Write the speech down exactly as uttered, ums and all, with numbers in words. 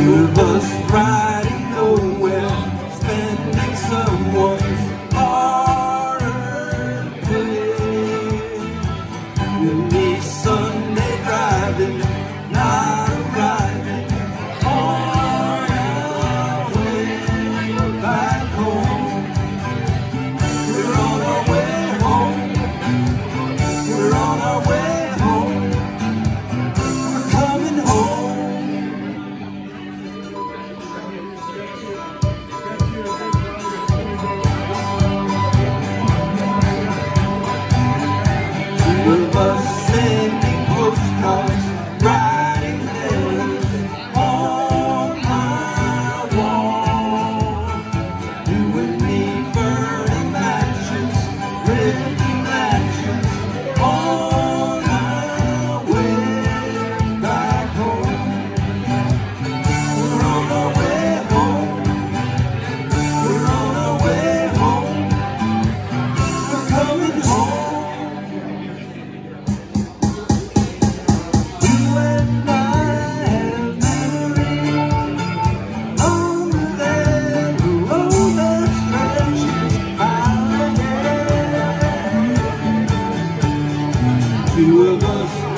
Two of us riding nowhere, spending someone's hard-earned pay. With me Sunday driving, not arriving on our way back home. We're on our way home. We're on our way home. We're coming home. Two of us sending postcards, writing letters on my wall. You and me burning matches, ripping matches on our way back home. We're on our way home. We're on our way home. We're coming home. You and I have memories over there, the road that stretches out ahead. Two of us